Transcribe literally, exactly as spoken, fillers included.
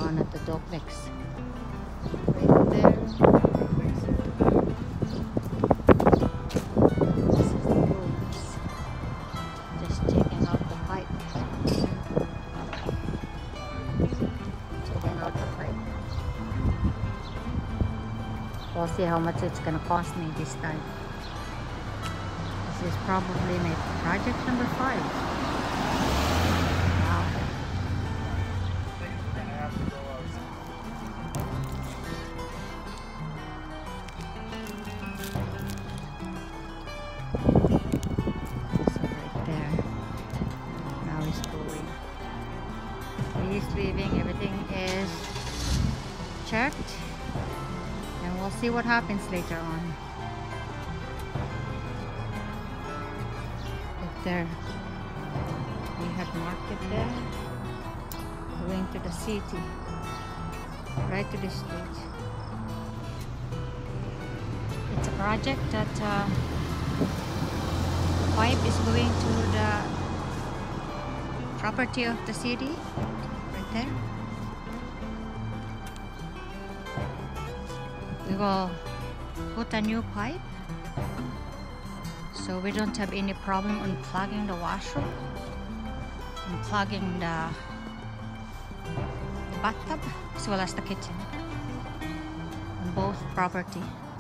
on at the duplex. Right there. This is the rooms. Just checking out the pipe. Checking out the pipe. We'll see how much it's gonna cost me this time. This is probably my project number five. Wow. So right there. Now he's going. He's leaving. Everything is checked. And we'll see what happens later on. There we have market there, going to the city, right to the street. It's a project that uh, the pipe is going to the property of the city, right there. We will put a new pipe, so we don't have any problem unplugging the washroom, unplugging the bathtub, as well as the kitchen on both property.